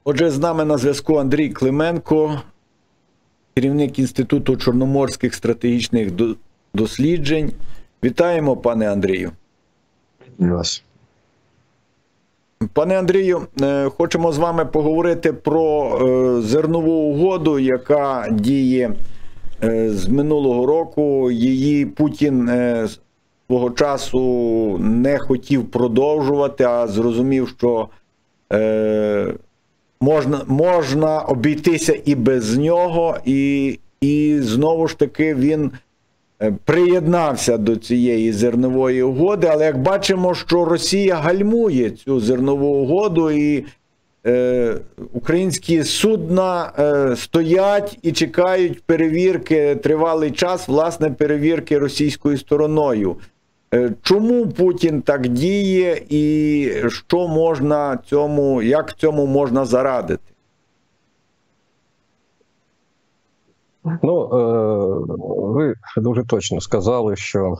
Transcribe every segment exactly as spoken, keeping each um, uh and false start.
Отже, з нами на зв'язку Андрій Клименко, керівник Інституту чорноморських стратегічних досліджень. Вітаємо, пане Андрію. Вас. Пане Андрію, хочемо з вами поговорити про зернову угоду, яка діє з минулого року. Її Путін свого часу не хотів продовжувати, а зрозумів, що можна, можна обійтися і без нього, і, і знову ж таки він приєднався до цієї зернової угоди, але як бачимо, що Росія гальмує цю зернову угоду, і е, українські судна е, стоять і чекають перевірки тривалий час, власне, перевірки російською стороною. Е, чому Путін так діє і що можна цьому, як цьому можна зарадити? Ну, ви дуже точно сказали, що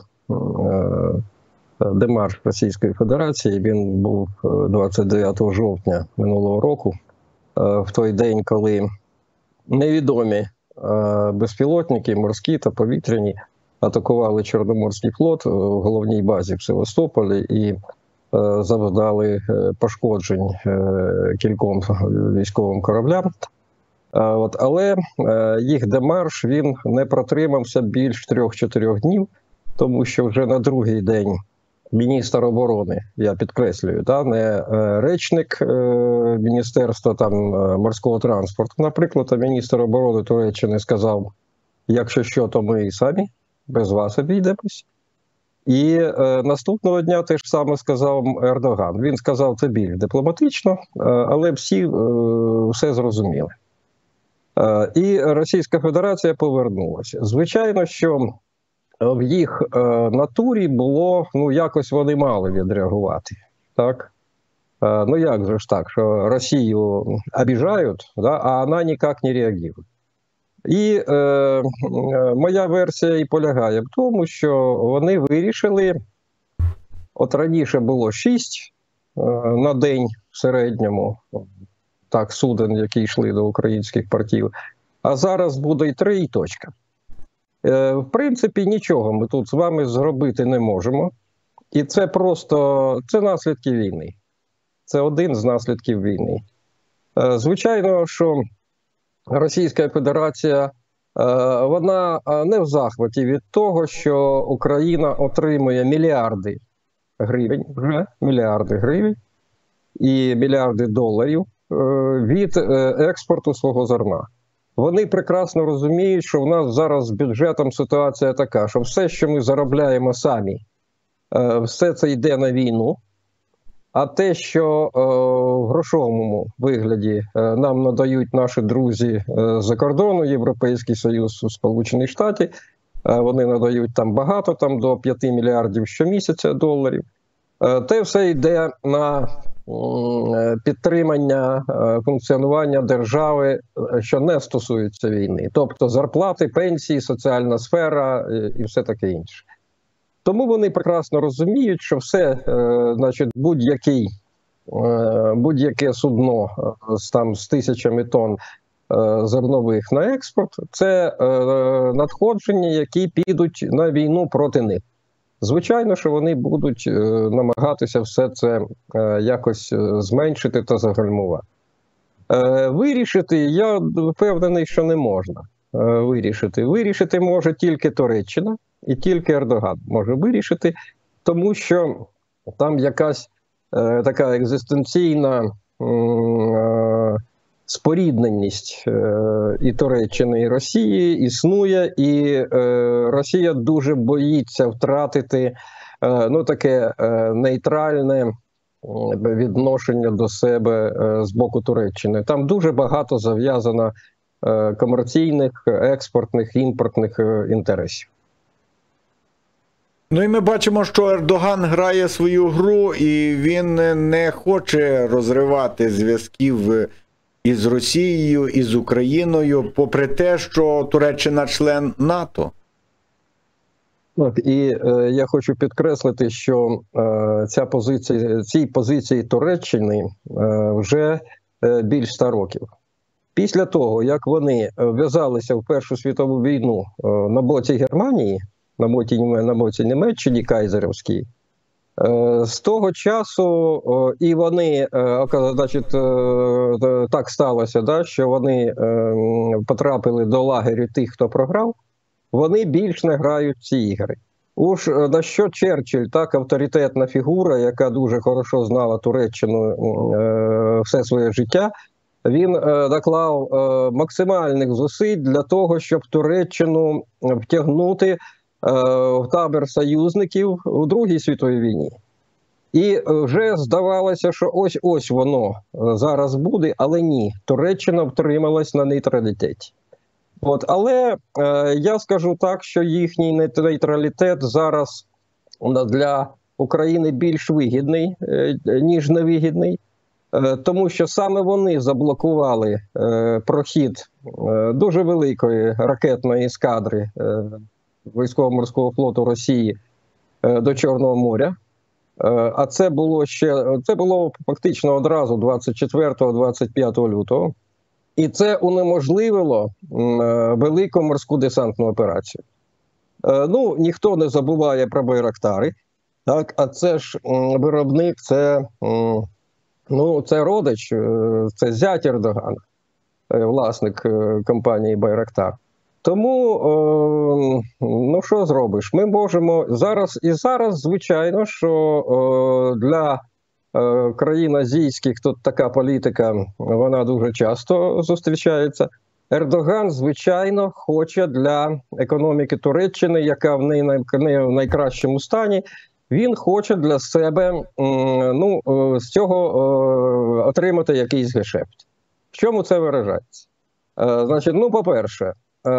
демарш Російської Федерації, він був двадцять дев'ятого жовтня минулого року, в той день, коли невідомі безпілотники, морські та повітряні, атакували Чорноморський флот в головній базі в Севастополі і завдали пошкоджень кільком військовим кораблям. От, але е, їх демарш, він не протримався більш трьох-чотирьох днів, тому що вже на другий день міністр оборони, я підкреслюю, та, не е, речник е, Міністерства там, е, морського транспорту, наприклад, а міністр оборони Туреччини сказав, якщо що, то ми самі, без вас обійдемось. І е, наступного дня теж саме сказав Ердоган. Він сказав це більш дипломатично, е, але всі е, все зрозуміли. І Російська Федерація повернулася. Звичайно, що в їх е, натурі було, ну, якось вони мали відреагувати. Так? Е, ну, як же ж так, що Росію обіжають, да, а вона ніяк не реагує. І е, е, моя версія і полягає в тому, що вони вирішили, от раніше було шість е, на день в середньому, так, суден, які йшли до українських портів, а зараз буде і три, і точка. Е, в принципі, нічого ми тут з вами зробити не можемо. І це просто, це наслідки війни. Це один з наслідків війни. Е, звичайно, що Російська Федерація, е, вона не в захваті від того, що Україна отримує мільярди гривень, вже мільярди гривень і мільярди доларів від експорту свого зерна. Вони прекрасно розуміють, що в нас зараз з бюджетом ситуація така, що все, що ми заробляємо самі, все це йде на війну, а те, що в грошовому вигляді нам надають наші друзі з-за кордону, Європейський Союз, Сполучені Штати, вони надають там багато, там до п'яти мільярдів щомісяця доларів, те все йде на підтримання функціонування держави, що не стосується війни. Тобто зарплати, пенсії, соціальна сфера і все таке інше. Тому вони прекрасно розуміють, що все, значить, будь-який, будь-яке судно з, там, з тисячами тонн зернових на експорт – це надходження, які підуть на війну проти них. Звичайно, що вони будуть е, намагатися все це е, якось зменшити та загальмувати. Е, вирішити, я впевнений, що не можна е, вирішити. Вирішити може тільки Туреччина і тільки Ердоган може вирішити, тому що там якась е, така екзистенційна е, спорідненість е, і Туреччини, і Росії існує, і е, Росія дуже боїться втратити е, ну, таке е, нейтральне відношення до себе е, з боку Туреччини. Там дуже багато зав'язано е, комерційних, експортних, імпортних е, інтересів. Ну і ми бачимо, що Ердоган грає свою гру, і він не хоче розривати зв'язків із Росією, із Україною, попри те, що Туреччина член НАТО. Так, і е, я хочу підкреслити, що е, ця позиція, цій позиції Туреччини е, вже більш ста років. Після того, як вони в'язалися в Першу світову війну на боці Германії, на боці, на боці Німеччини кайзерівській, з того часу і вони, значить, так сталося, да, що вони потрапили до лагерю тих, хто програв, вони більш не грають в ці ігри. Уж на що Черчилль, так, авторитетна фігура, яка дуже хорошо знала Туреччину все своє життя, він доклав максимальних зусиль для того, щоб Туреччину втягнути в табір союзників у Другій світовій війні. І вже здавалося, що ось-ось воно зараз буде, але ні, Туреччина втрималась на нейтралітеті. От, але е, я скажу так, що їхній нейтралітет зараз для України більш вигідний, е, ніж невигідний, е, тому що саме вони заблокували е, прохід е, дуже великої ракетної ескадри е, військово-морського флоту Росії е, до Чорного моря. Е, а це було ще це було фактично одразу двадцять четвертого - двадцять п'ятого лютого. І це унеможливило велику морську десантну операцію. Ну, ніхто не забуває про Байрактари, так? А це ж виробник, це, ну, це родич, це зять Ердогана, власник компанії Байрактар. Тому, ну, що зробиш? Ми можемо зараз, і зараз, звичайно, що для країн азійських тут така політика, вона дуже часто зустрічається. Ердоган, звичайно, хоче для економіки Туреччини, яка в неї не в найкращому стані, він хоче для себе, ну, з цього отримати якийсь гешефт. В чому це виражається? Значить, ну, по-перше,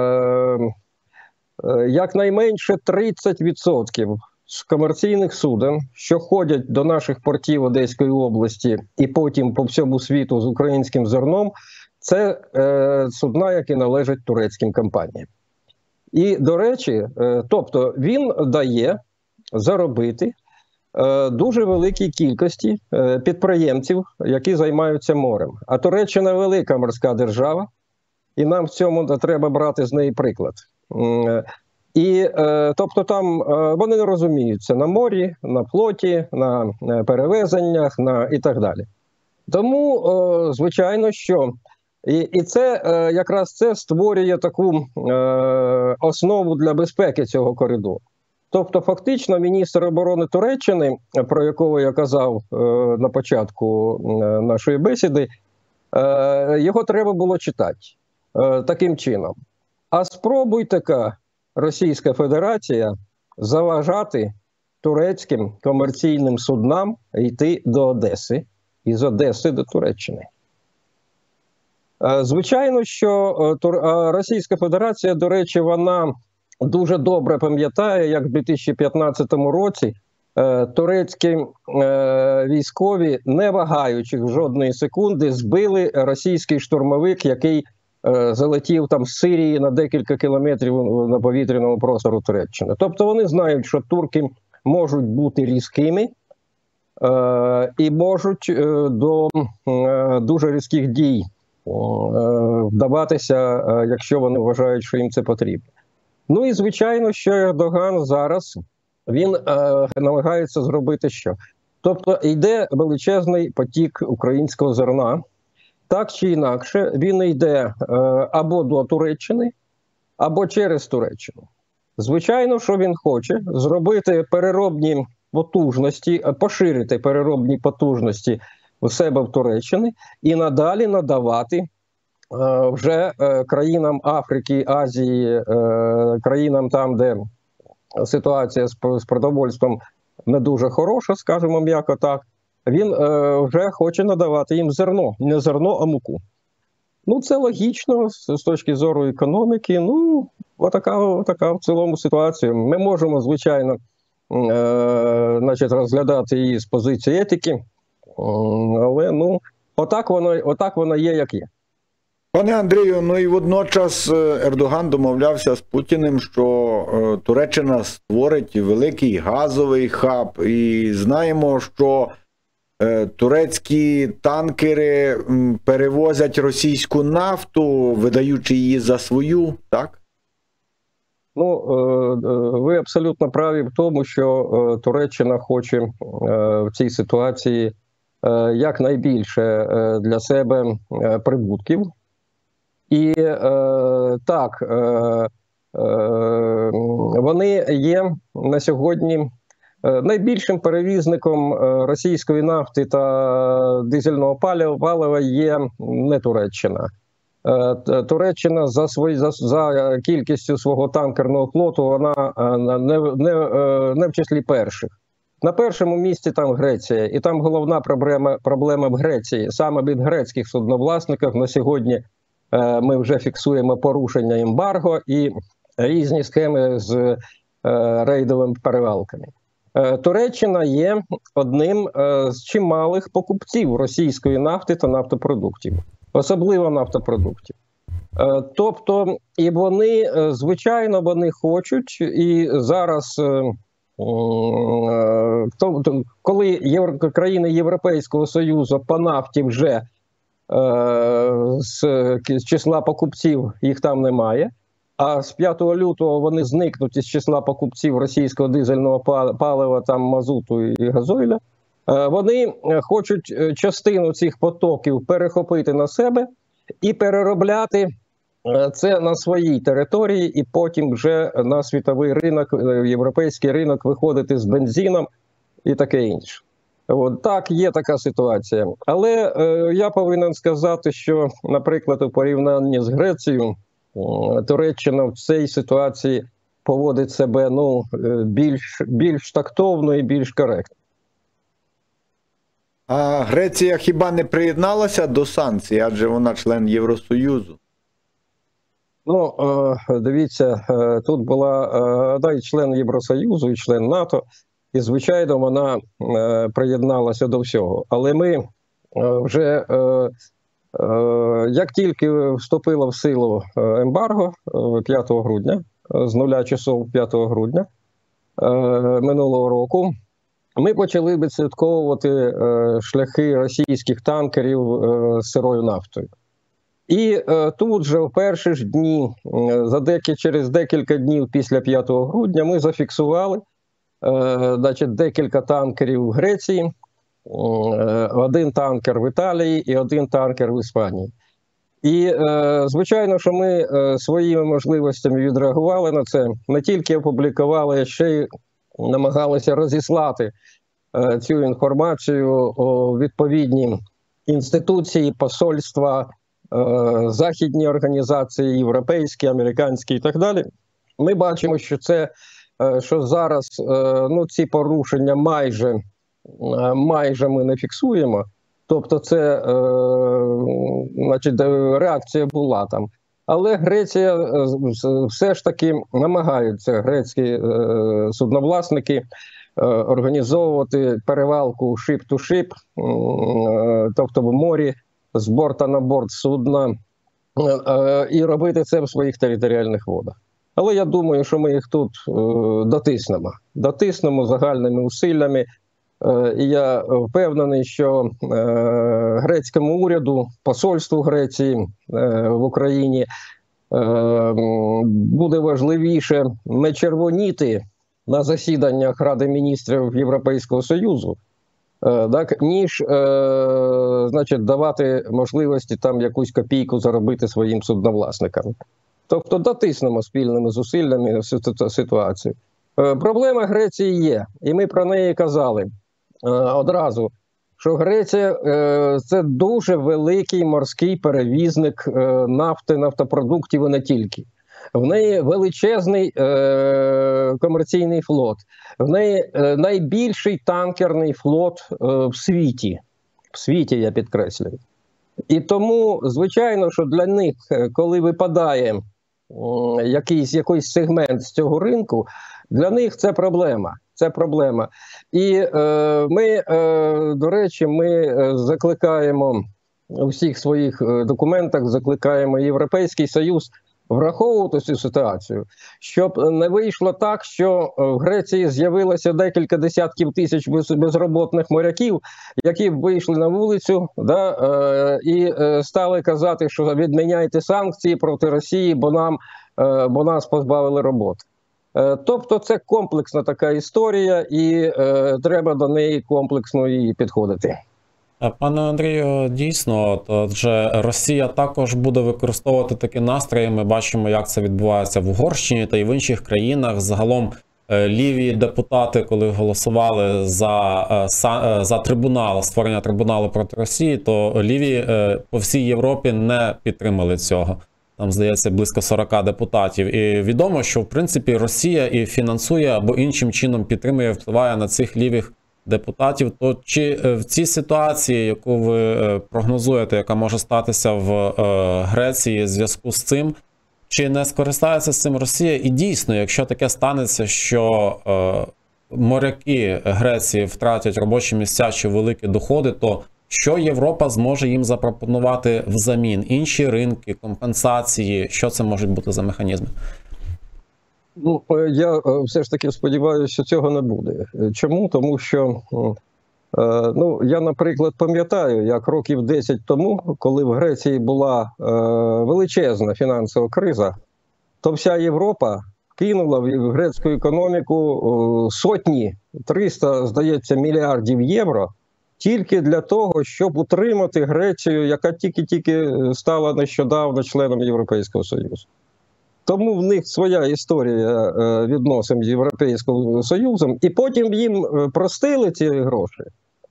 якнайменше тридцять відсотків з комерційних суден, що ходять до наших портів Одеської області і потім по всьому світу з українським зерном, це е, судна, які належать турецьким компаніям. І, до речі, е, тобто він дає заробити е, дуже великій кількості е, підприємців, які займаються морем. А Туреччина велика морська держава, і нам в цьому треба брати з неї приклад. Е, І, е, тобто, там е, вони не розуміються на морі, на флоті, на е, перевезеннях, на і так далі. Тому, е, звичайно, що і, і це е, якраз це створює таку е, основу для безпеки цього коридору. Тобто, фактично, міністр оборони Туреччини, про якого я казав е, на початку е, нашої бесіди, е, його треба було читати е, таким чином. А спробуйте-ка Російська Федерація заважати турецьким комерційним суднам йти до Одеси і з Одеси до Туреччини. Звичайно, що Російська Федерація, до речі, вона дуже добре пам'ятає, як в дві тисячі п'ятнадцятому році турецькі військові, не вагаючи жодної секунди, збили російський штурмовик, який залетів там з Сирії на декілька кілометрів на повітряному простору Туреччини. Тобто вони знають, що турки можуть бути різкими е, і можуть е, до е, дуже різких дій е, вдаватися, е, якщо вони вважають, що їм це потрібно. Ну і звичайно, що Ердоган зараз, він е, намагається зробити що? Тобто йде величезний потік українського зерна. Так чи інакше, він йде е, або до Туреччини, або через Туреччину. Звичайно, що він хоче зробити переробні потужності, поширити переробні потужності у себе в Туреччині і надалі надавати е, вже е, країнам Африки, Азії, е, країнам там, де ситуація з, з продовольством не дуже хороша, скажімо м'яко так, він е, вже хоче надавати їм зерно, не зерно, а муку. Ну, це логічно з, з точки зору економіки. Ну, отака, отака в цілому ситуація. Ми можемо, звичайно, е, значить, розглядати її з позиції етики, але, ну, отак воно, отак воно є, як є. Пане Андрію, ну і водночас Ердоган домовлявся з Путіним, що Туреччина створить великий газовий хаб. І знаємо, що е, турецькі танкери м, перевозять російську нафту, видаючи її за свою, так? Ну, е, е, ви абсолютно праві в тому, що е, Туреччина хоче е, в цій ситуації е, якнайбільше е, для себе е, прибутків. І е, так, е, е, вони є на сьогодні е, найбільшим перевізником е, російської нафти та дизельного палива, палива є не Туреччина. Е, Туреччина за свої за, за кількістю свого танкерного флоту вона е, не, не, е, не в числі перших. На першому місці там Греція, і там головна проблема проблема в Греції. Саме від грецьких судновласників на сьогодні е, ми вже фіксуємо порушення ембарго і різні схеми з е, рейдовими перевалками. Е, Туреччина є одним е, з чималих покупців російської нафти та нафтопродуктів. Особливо нафтопродуктів. Е, тобто, і вони, е, звичайно, вони хочуть, і зараз, е, е, то, то, коли євро, країни Європейського Союзу по нафті вже е, з, з числа покупців їх там немає, а з п'ятого лютого вони зникнуть із числа покупців російського дизельного палива, там мазуту і газоїля, вони хочуть частину цих потоків перехопити на себе і переробляти це на своїй території, і потім вже на світовий ринок, європейський ринок виходити з бензином і таке інше. От, так, є така ситуація. Але е, я повинен сказати, що, наприклад, у порівнянні з Грецією, Туреччина в цій ситуації поводить себе ну, більш, більш тактовно і більш коректно. А Греція хіба не приєдналася до санкцій, адже вона член Євросоюзу? Ну, дивіться, тут була да, і член Євросоюзу, і член НАТО, і, звичайно, вона приєдналася до всього. Але ми вже, як тільки вступило в силу ембарго п'ятого грудня, з нуля часов п'ятого грудня минулого року, ми почали відслідковувати е, шляхи російських танкерів е, з сирою нафтою. І е, тут же в перші ж дні, е, за декі, через декілька днів після п'ятого грудня, ми зафіксували е, значить, декілька танкерів в Греції, е, один танкер в Італії і один танкер в Іспанії. І, е, звичайно, що ми е, своїми можливостями відреагували на це, не тільки опублікували, а ще й намагалися розіслати е, цю інформацію у відповідні інституції, посольства, е, західні організації, європейські, американські і так далі. Ми бачимо, що це, е, що зараз е, ну, ці порушення майже, е, майже ми не фіксуємо. Тобто це, е, значить, реакція була там. Але Греція все ж таки намагаються, грецькі е, судновласники, е, організовувати перевалку шип-ту-шип, е, тобто в морі, з борта на борт судна, е, і робити це в своїх територіальних водах. Але я думаю, що ми їх тут е, дотиснемо. Дотиснемо загальними усиллями. Е, і я впевнений, що е, грецькому уряду, посольству Греції е, в Україні е, буде важливіше не червоніти на засіданнях Ради міністрів Європейського Союзу, е, так, ніж е, значить, давати можливості там якусь копійку заробити своїм судновласникам. Тобто дотиснемо спільними зусиллями цю ситуацію. Е, проблема Греції є, і ми про неї казали одразу, що Греція е, – це дуже великий морський перевізник е, нафти, нафтопродуктів і не тільки. В неї величезний е, комерційний флот, в неї е, найбільший танкерний флот е, в світі, в світі, я підкреслюю. І тому, звичайно, що для них, коли випадає е, якийсь, якийсь сегмент з цього ринку, для них це проблема. Це проблема. І е, ми, е, до речі, ми закликаємо у всіх своїх документах, закликаємо Європейський Союз враховувати цю ситуацію, щоб не вийшло так, що в Греції з'явилося декілька десятків тисяч безробітних моряків, які б вийшли на вулицю, да, е, і е, стали казати, що відміняйте санкції проти Росії, бо нам, е, бо нас позбавили роботи. Е, тобто це комплексна така історія, і е, треба до неї комплексно і підходити. Пане Андрію, дійсно, от вже Росія також буде використовувати такі настрої. Ми бачимо, як це відбувається в Угорщині та й в інших країнах. Загалом ліві депутати, коли голосували за, за трибунал, створення трибуналу проти Росії, то ліві по всій Європі не підтримали цього. Там, здається, близько сорока депутатів. І відомо, що, в принципі, Росія і фінансує або іншим чином підтримує, впливає на цих лівих депутатів. То чи в цій ситуації, яку ви прогнозуєте, яка може статися в Греції в зв'язку з цим, чи не скористається з цим Росія? І дійсно, якщо таке станеться, що моряки Греції втратять робочі місця чи великі доходи, то що Європа зможе їм запропонувати взамін? Інші ринки, компенсації? Що це можуть бути за механізми? Ну, я все ж таки сподіваюся, що цього не буде. Чому? Тому що, ну, я, наприклад, пам'ятаю, як років десять тому, коли в Греції була величезна фінансова криза, то вся Європа кинула в грецьку економіку сотні, триста, здається, мільярдів євро, тільки для того, щоб утримати Грецію, яка тільки-тільки стала нещодавно членом Європейського Союзу. Тому в них своя історія відносин з Європейським Союзом, і потім їм простили ці гроші.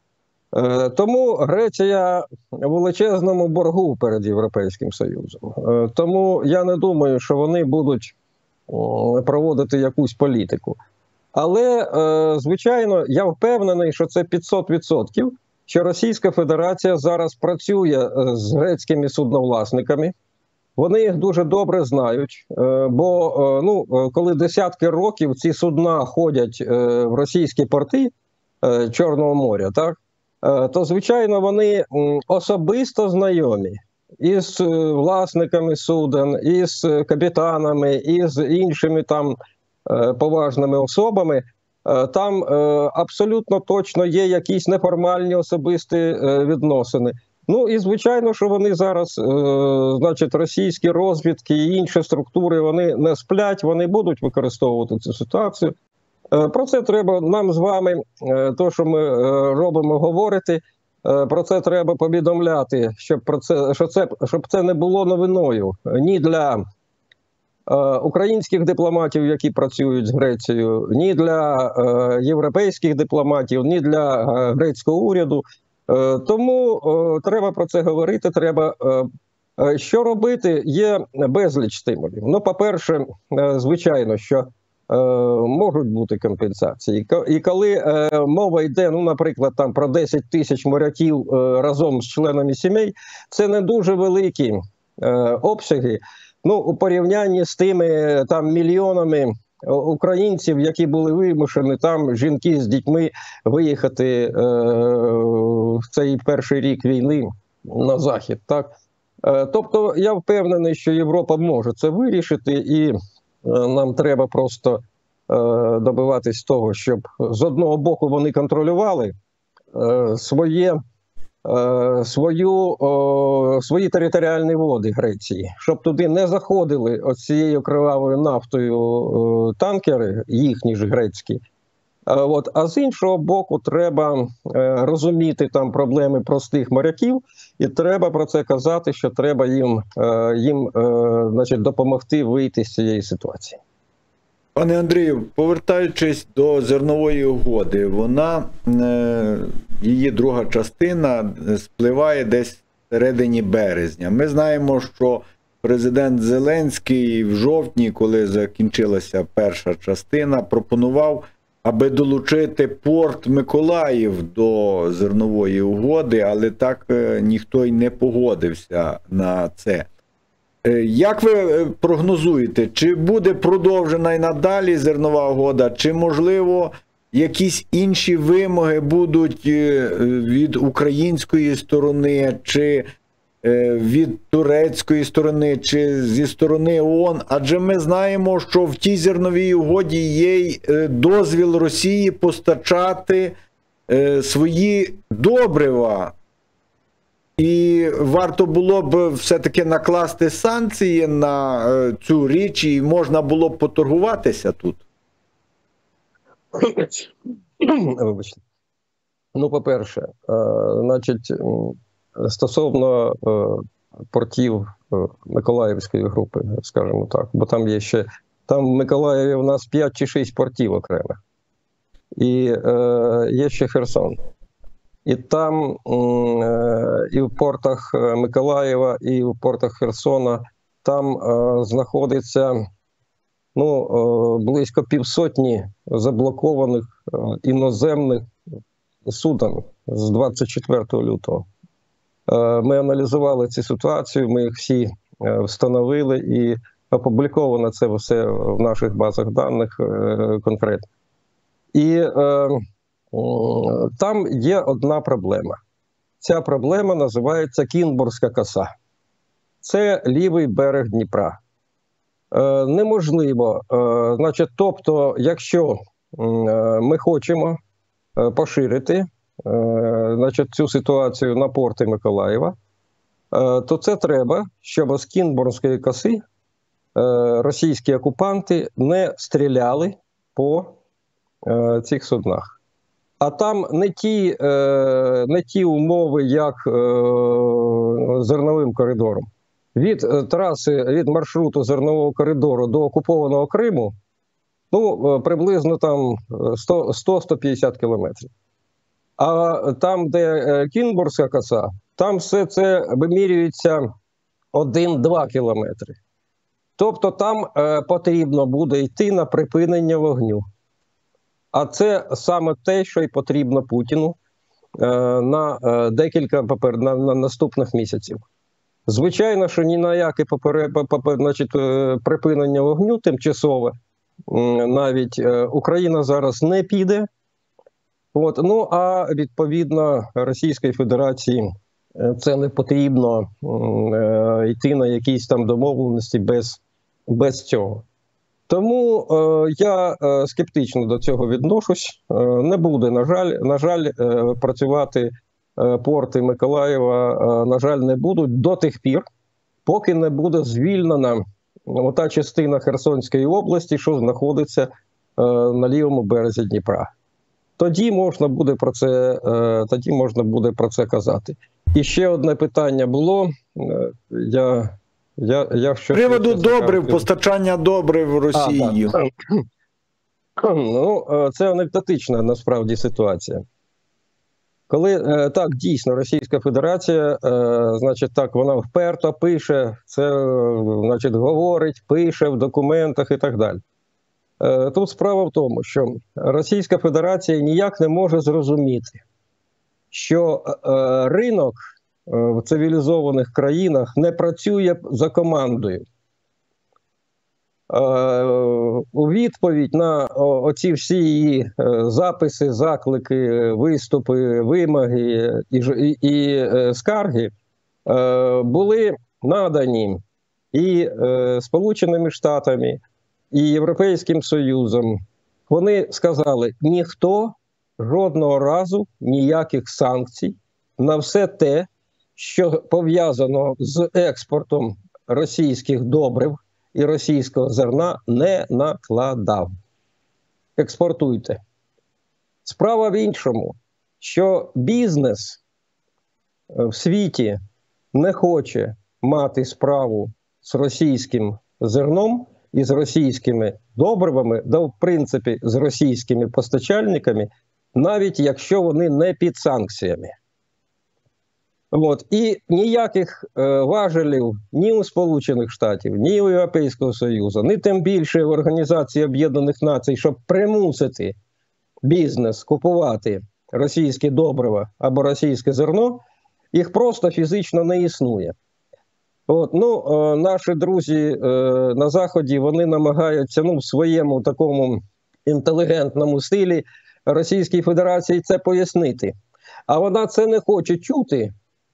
Тому Греція в величезному боргу перед Європейським Союзом. Тому я не думаю, що вони будуть проводити якусь політику. Але, звичайно, я впевнений, що це п'ятсот відсотків, що Російська Федерація зараз працює з грецькими судновласниками. Вони їх дуже добре знають, бо ну, коли десятки років ці судна ходять в російські порти Чорного моря, так, то, звичайно, вони особисто знайомі із власниками суден, із капітанами, із іншими там поважними особами. Там абсолютно точно є якісь неформальні особисті відносини. Ну і звичайно, що вони зараз, е, значить, російські розвідки і інші структури, вони не сплять, вони будуть використовувати цю ситуацію. Е, про це треба нам з вами, е, то, що ми е, робимо, говорити, е, про це треба повідомляти, щоб, про це, що це, щоб це не було новиною ні для е, українських дипломатів, які працюють з Грецією, ні для е, європейських дипломатів, ні для е, грецького уряду. Тому о, треба про це говорити, треба. Е, що робити? Є безліч стимулів. Ну, по-перше, е, звичайно, що е, можуть бути компенсації. І коли е, мова йде, ну, наприклад, там про десять тисяч моряків е, разом з членами сімей, це не дуже великі е, обсяги. Ну, у порівнянні з тими там мільйонами українців, які були вимушені там жінки з дітьми виїхати е, в цей перший рік війни на захід, так? Е, тобто я впевнений, що Європа може це вирішити, і е, нам треба просто е, добиватись того, щоб з одного боку вони контролювали е, своє Свою, о, свої територіальні води Греції, щоб туди не заходили оцією кривавою нафтою о, танкери, їхні ж грецькі. А, от, а з іншого боку, треба е, розуміти там проблеми простих моряків, і треба про це казати, що треба їм, е, їм е, значить, допомогти вийти з цієї ситуації. Пане Андрію, повертаючись до зернової угоди, вона, її друга частина спливає десь в середині березня. Ми знаємо, що президент Зеленський в жовтні, коли закінчилася перша частина, пропонував, аби долучити порт Миколаїв до зернової угоди, але так ніхто й не погодився на це. Як ви прогнозуєте, чи буде продовжена й надалі зернова угода, чи, можливо, якісь інші вимоги будуть від української сторони, чи від турецької сторони чи зі сторони ООН, адже ми знаємо, що в тій зерновій угоді є й дозвіл Росії постачати свої добрива. І варто було б все-таки накласти санкції на цю річ, і можна було б поторгуватися тут. Вибачте. Ну, по-перше, значить, стосовно портів Миколаївської групи, скажімо так, бо там є ще, там в Миколаєві у нас п'ять чи шість портів окремих. І е, є ще Херсон. І там е, і в портах Миколаєва, і в портах Херсона там е, знаходиться ну, е, близько півсотні заблокованих е, іноземних суден з двадцять четвертого лютого. Е, ми аналізували цю ситуацію, ми їх всі е, встановили і опубліковано це все в наших базах даних е, конкретно. І е, там є одна проблема. Ця проблема називається Кінбурзька коса. Це лівий берег Дніпра. Е, неможливо, е, значить, тобто, якщо е, ми хочемо е, поширити е, значить, цю ситуацію на порти Миколаєва, е, то це треба, щоб з Кінбурзької коси е, російські окупанти не стріляли по е, цих суднах. А там не ті, е, не ті умови, як е, зерновим коридором. Від е, траси, від маршруту зернового коридору до окупованого Криму, ну, е, приблизно там сто - сто п'ятдесят кілометрів. А там, де е, Кінбурзька коса, там все це вимірюється один-два кілометри. Тобто там е, потрібно буде йти на припинення вогню. А це саме те, що й потрібно Путіну е, на е, декілька попер... на, на наступних місяців. Звичайно, що ні на яке попере... попер... значить, е, припинення вогню тимчасове е, навіть е, Україна зараз не піде. От. Ну, а відповідно Російської Федерації е, це не потрібно е, йти на якісь там домовленості без, без цього. Тому е, я е, скептично до цього відношусь. Е, не буде, на жаль, на жаль, е, працювати е, порти Миколаєва, е, на жаль, не будуть до тих пір, поки не буде звільнена ота частина Херсонської області, що знаходиться е, на лівому березі Дніпра. Тоді можна буде про це, е, тоді можна буде про це казати. І ще одне питання було. Е, я Я, я З приводу добрив, постачання добрив Росії. А, так. Ну, це анекдотична насправді ситуація. Коли так, дійсно, Російська Федерація, значить, так, вона вперто пише, це, значить, говорить, пише в документах і так далі. Тут справа в тому, що Російська Федерація ніяк не може зрозуміти, що ринок в цивілізованих країнах не працює за командою. У відповідь на оці всі її записи, заклики, виступи, вимоги і, і, і скарги були надані і Сполученими Штатами, і Європейським Союзом. Вони сказали, ніхто жодного разу ніяких санкцій на все те, що пов'язано з експортом російських добрив і російського зерна, не накладав. Експортуйте. Справа в іншому, що бізнес в світі не хоче мати справу з російським зерном і з російськими добривами, да, в принципі, з російськими постачальниками, навіть якщо вони не під санкціями. От. І ніяких е, важелів ні у Сполучених Штатів, ні у Європейського Союзу, ні тим більше в Організації Об'єднаних Націй, щоб примусити бізнес купувати російське добриво або російське зерно, їх просто фізично не існує. От. Ну, е, наші друзі е, на Заході, вони намагаються, ну, в своєму такому інтелігентному стилі Російській Федерації це пояснити. А вона це не хоче чути,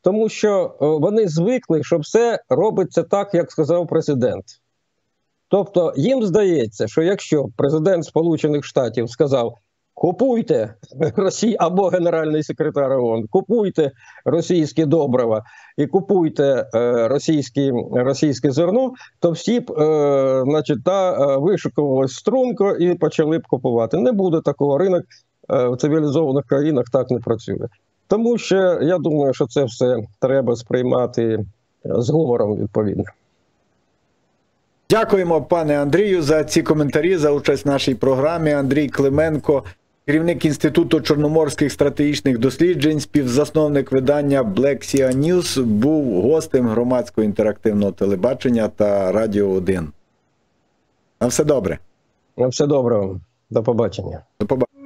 тому що вони звикли, що все робиться так, як сказав президент. Тобто їм здається, що якщо президент Сполучених Штатів сказав «купуйте Росію» або генеральний секретар ООН, «купуйте російське добрива і купуйте е, російське, російське зерно», то всі б е, значить, та, е, вишукували струнко і почали б купувати. Не буде такого, ринок е, в цивілізованих країнах так не працює. Тому що я думаю, що це все треба сприймати з гумором відповідно. Дякуємо, пане Андрію, за ці коментарі, за участь в нашій програмі. Андрій Клименко, керівник Інституту чорноморських стратегічних досліджень, співзасновник видання Black Sea News, був гостем громадського інтерактивного телебачення та Радіо один. На все добре. На все добре вам. До побачення. До побачення.